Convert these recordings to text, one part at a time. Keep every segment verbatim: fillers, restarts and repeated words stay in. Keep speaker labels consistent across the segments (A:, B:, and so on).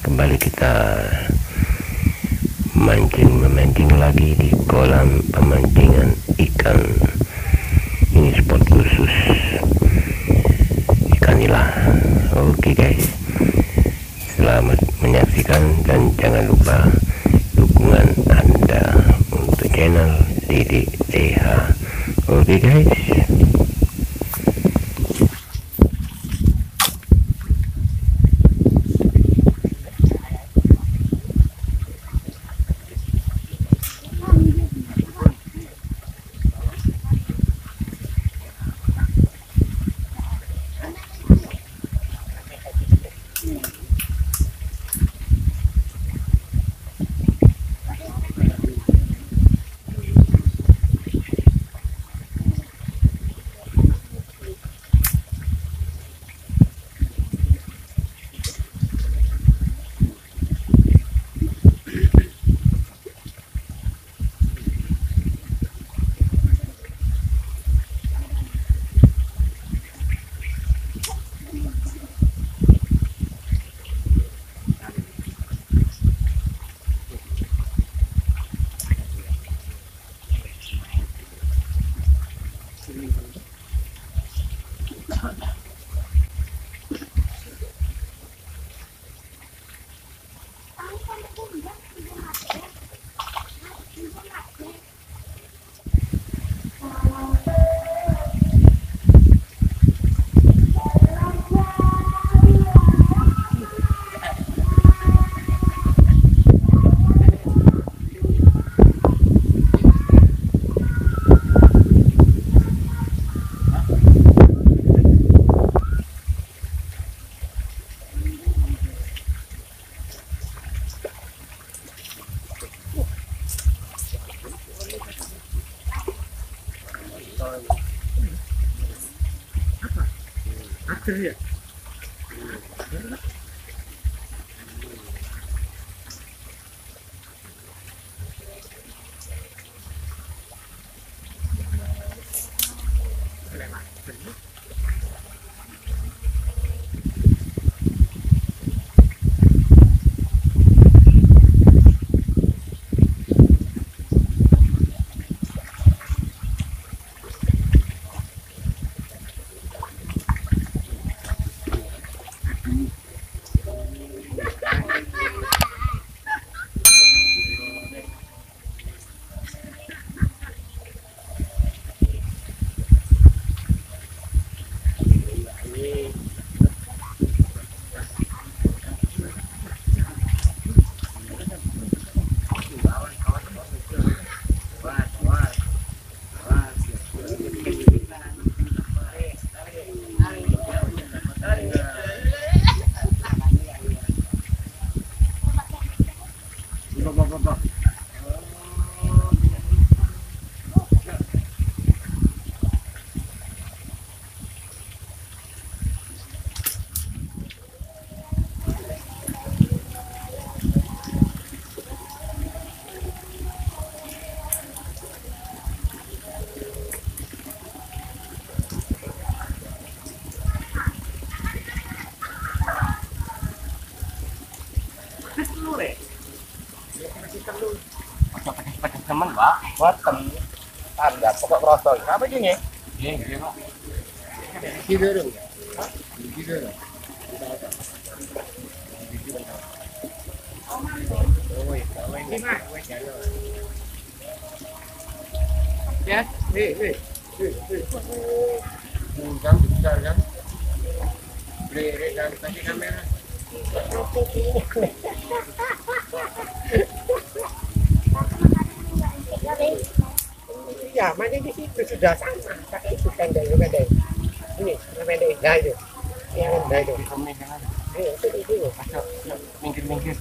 A: kembali kita mancing memancing lagi di kolam pemancingan ikan. Ini spot khusus ikan nila. Oke guys, selamat menyaksikan dan jangan lupa dukungan Anda untuk channel Didi E H. Oke guys.
B: Apa? Ya?
C: Teman Pak, boten tanda pokok rasa. Apa iki nggih? Nggih, nggih Pak. Iki lho. Hah? Iki lho. Ya, hei, hei. Kan besar kan? Beri dan tadi kamera. Ya, mana di situ sudah sama, tapi itu pendek, pendek. Ini, pendek, dah itu. Yang dah itu. Eh, itu itu. Minggir, minggir.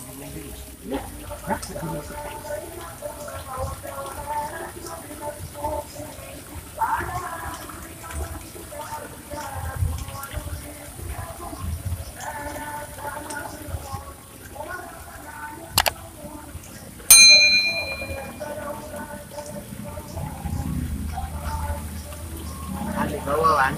C: Bawaan.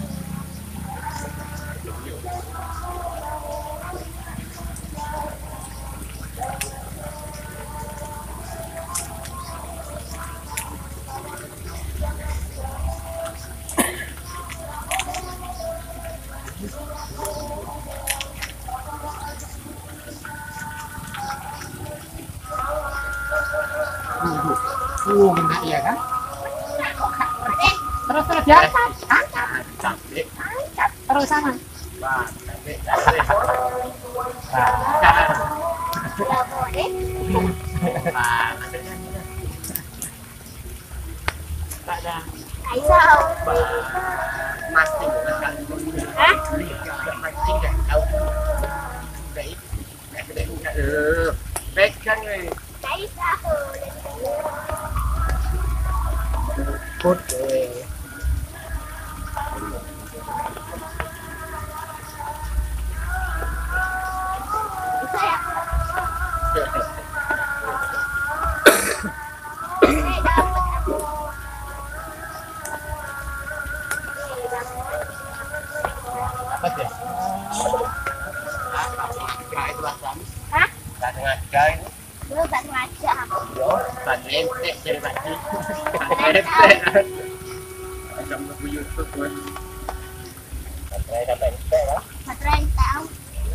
C: Uh, kena iya kan? Terus terus ya. Angkat. Angkat. Terus sana. Wah, cantik. Tak ada.
B: Ayo.
C: Masing.
B: Hah?
C: Masing dah tahu. Baik. Baik dah. Eh, pegang ni.
B: Ayo.
C: Put. Apa dia? Kira itu asam.
B: Hah?
C: Tak sengaja ini.
B: Belum tak sengaja.
C: Yo, tak lentek jadi mati. Lentek. Macam lagu YouTube pun. Sampai dapat lentek lah.
B: Baterai tahu.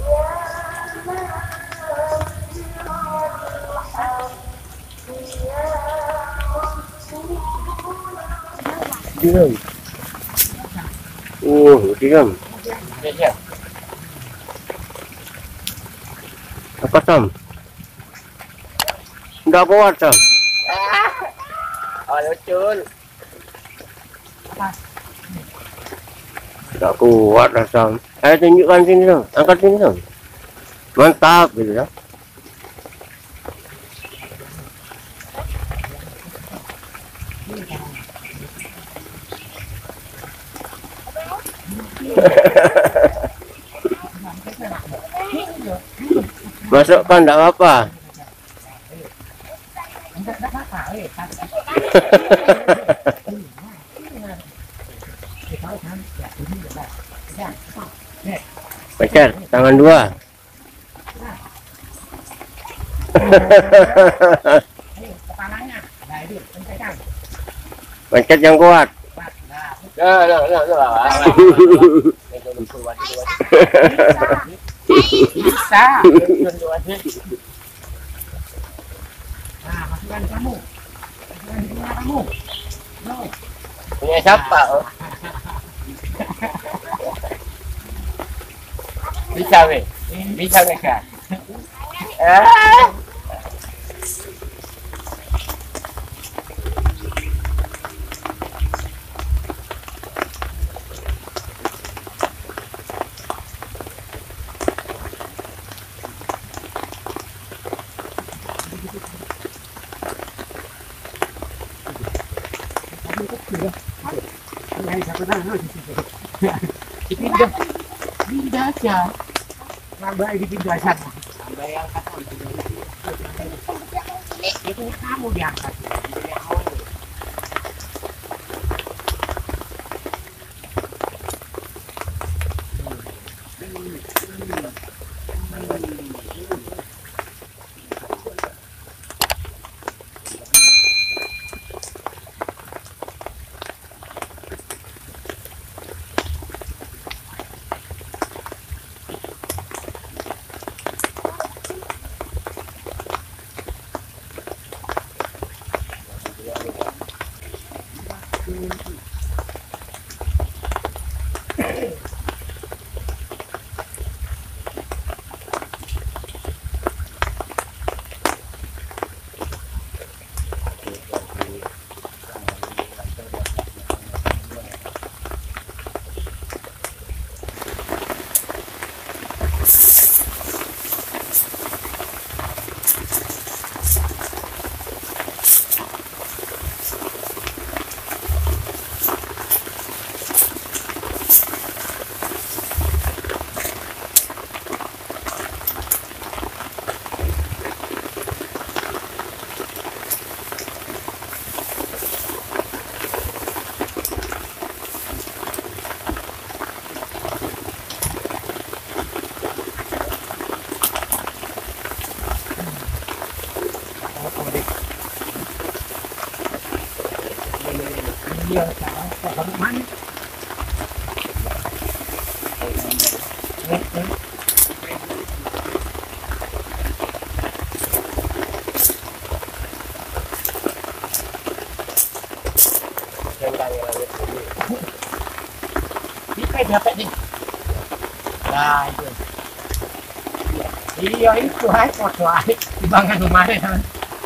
A: Diam. Oh, diam.
C: Dia dia.
A: Apa Sam? Enggak kuat Sam.
C: Oh, lucu.
A: Enggak kuat lah Sam. Ayo tunjukkan sini Sam. Angkat sini Sam. Mantap gitu ya. Masukkan enggak apa-apa. Pencet tangan dua. Pencet yang kuat.
C: Dah, dah, dah, dah. Bisa. Nah, masukkan kamu. Masukkan di punya kamu. No. Punya siapa? Oh? Bisa weh. Bisa weh kan? Ah. Dipindah, pindah aja. Nambah dipindah sana. Nambah yang kata itu kamu diangkat. Iya, tak kamu mana? nyampe nih. Nah itu. Iya itu hai foto hai di bangga kemarin.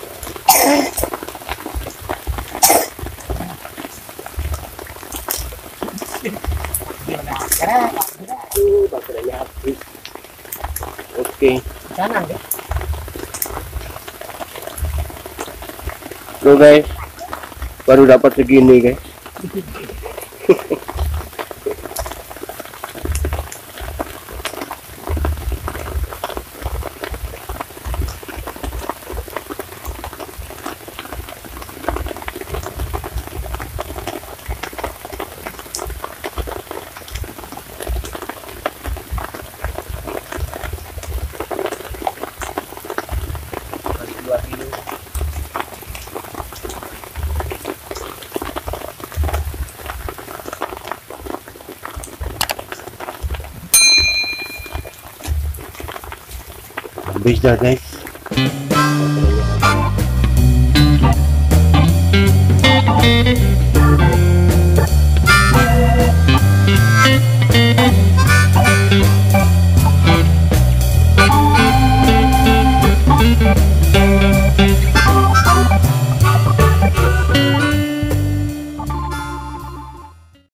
C: Baterainya habis.
A: Oke.
C: Kanan deh.
A: Tuh guys, baru dapat segini guys.
C: Dua kilo.
A: Habis dah guys.